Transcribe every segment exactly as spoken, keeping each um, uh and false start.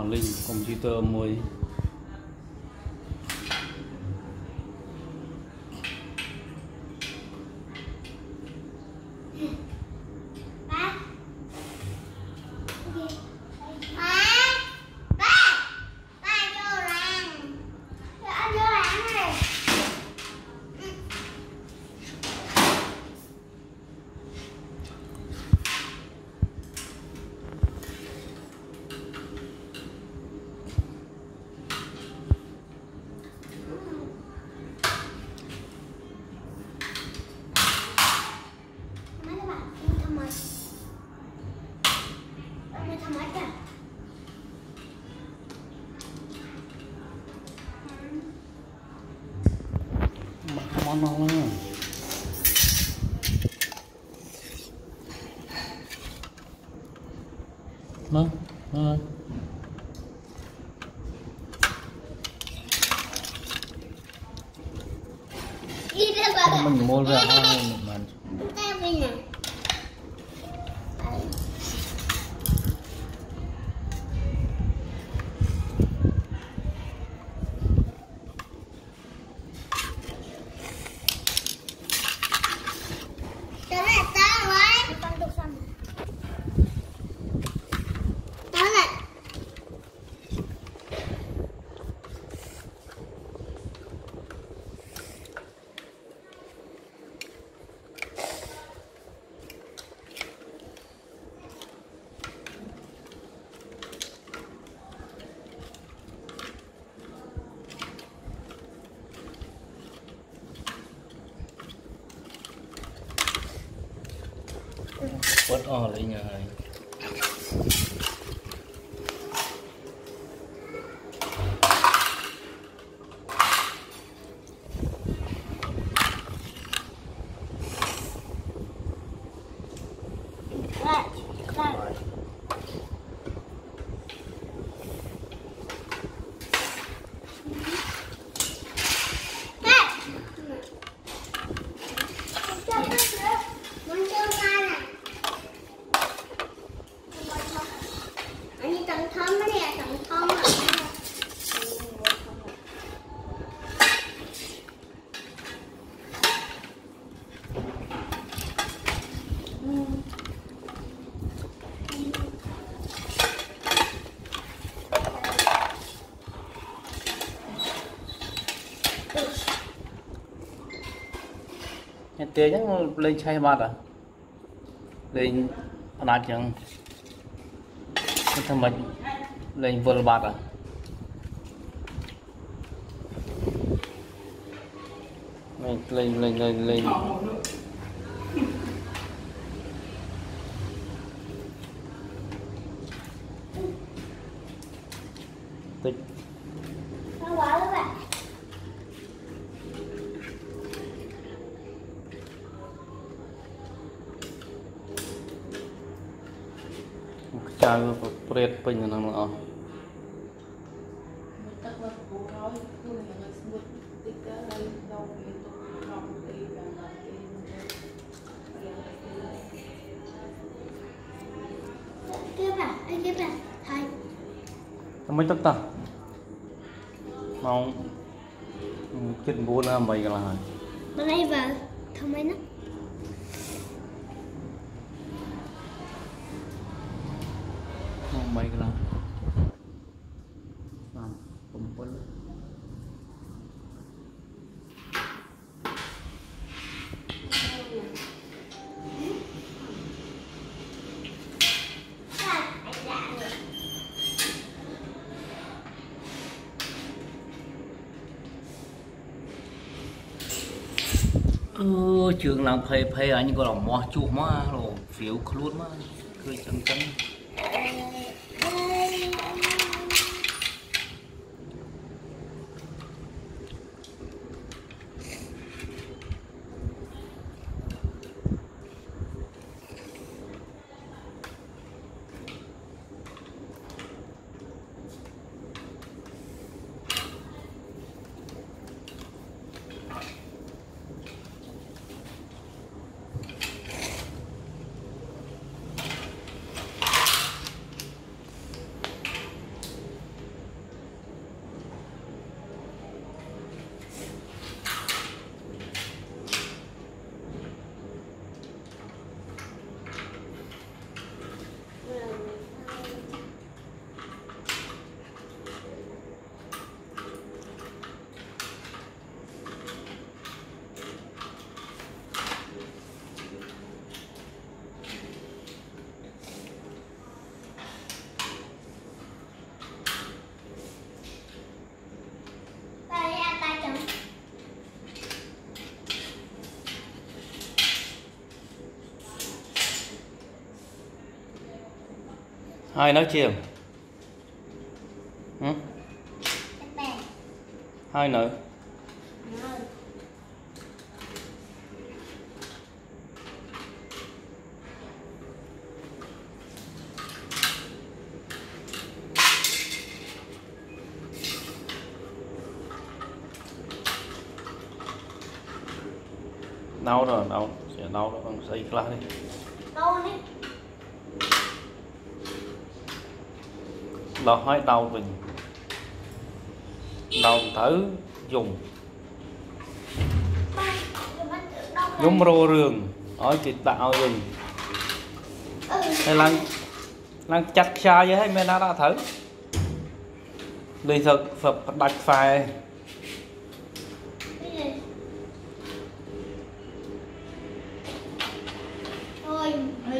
link computer môi món ngon lắm. Nó, nó. Mình mua ra mình. Quất o lấy nhà này. Tiền nhá lên chai mặt à lên nát chẳng thằng mình lên vừa bạc à lên lên lên lên lên tích chào Fred pin năng nó mấy tất ta mau chết bố nó mày cả là bữa nay vào thằng mấy nó mày cái nào kumpul ừ, trường làm phê phê anh có lòng mò chuột má rồi phiếu luôn má cười chân chân Hai nói chiều. Ừ? bè Hai nữa. rồi Đau rồi, đau. Sẽ đau rồi, bằng xây class đi. đâu đi Đó hỏi đau mình. Đau thử dùng. ba rồi bắt đâu Dùng rô rường. Hỏi chị tạo rừng. ừ Hay là Đang chặt xa vậy hay mình đã đã thử. Đi thực phật đặt phải. cái gì rồi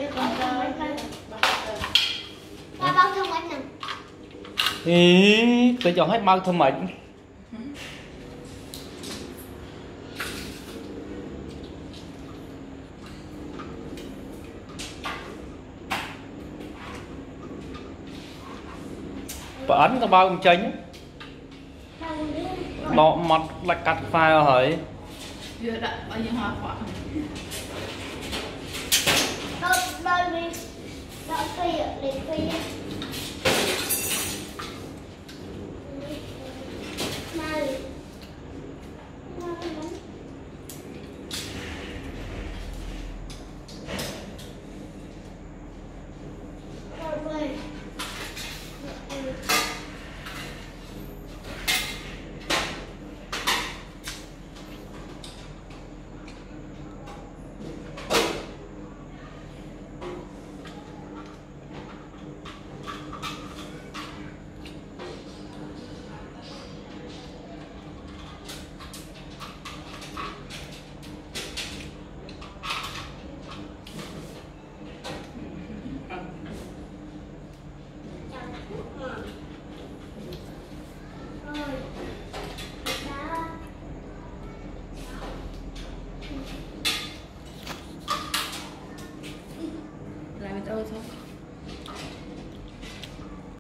ba bao thông anh nè Ý, tôi chọn hết mau thôi mình. Bà ấn có bao con chánh. Nó mặt là cắt file hỏi. Vừa đặt bao nhiêu hoa quả. đôi đôi đi đôi kia liệt kia này